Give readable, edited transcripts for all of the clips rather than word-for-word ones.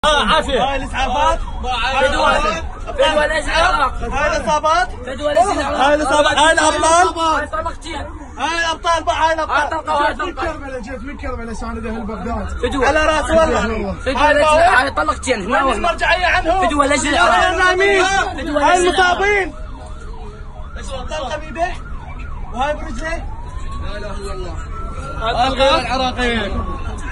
عافية. هاي الاسعافات. فدوى الازرق. هاي الاصابات. فدوى الازرق. هاي الاصابات. هاي الابطال. هاي طلقتين. هاي الابطال بقى. هاي الابطال. طلقة. من كربلاء، جيت من كربلاء ساند اهل بغداد. فدوى على راس والله. فدوى الازرق. هاي طلقتين. هاي المرجعية عنهم. فدوى الازرق. هاي النايمين. هاي المصابين. طلقة بيده وهاي برجله. لا اله الا الله. هاي الغير العراقيين.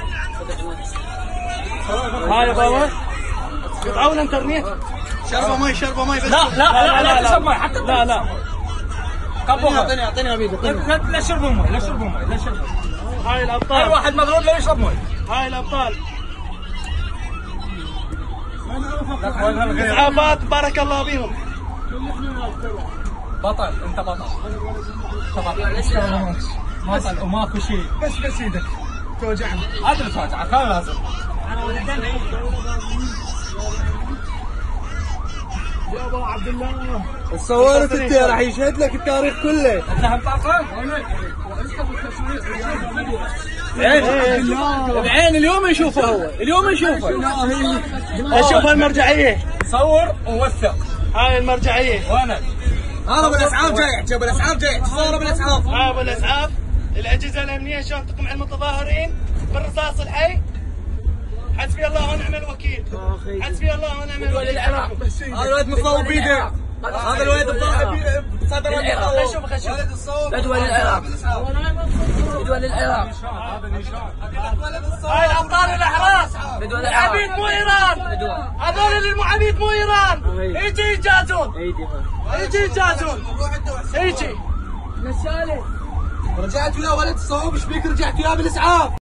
هاي يا بابا قطعوا الانترنت. شربوا مي شربوا مي بس. لا تشرب مي حتى. لا كبوها. اعطيني ابيض. لا شربوا مي. لا شربوا مي. لا شربوا. هاي هاي الابطال. واحد مضروب لا يشرب مي. هاي الابطال. اسعافات بارك الله بيهم. بطل انت بطل. بطل وماكو شيء. بس ايدك توجعني. ادري توجعك كان لازم. يا ابو عبد الله صورت انت راح يشهد لك التاريخ كله. انها بطاقه؟ بعين اليوم يشوفه هو. اليوم يشوفه. اشوف المرجعيه. صور ووثق. هاي المرجعيه. وانا هذا بالاسعاف جاي. جاب الاسعاف جاي. صوره بالاسعاف. هاي ابو الاسعاف. الاجهزه الامنيه شلون تقمع المتظاهرين بالرصاص الحي. حسبي الله ونعم الوكيل. حسبي الله ونعم الوكيل. هذا الولد مصوب بيده. هذا الولد بصدر العراق. فدوى للعراق. فدوى للعراق. هاي الابطال الاحراس. فدوى للعراق. المعابيد مو ايران. هذول المعابيد مو ايران. يجي يجازون. يجي يجازون. يجي. رجعت ويا ولد الصوب. ايش بيك رجعت وياه بالاسعاف؟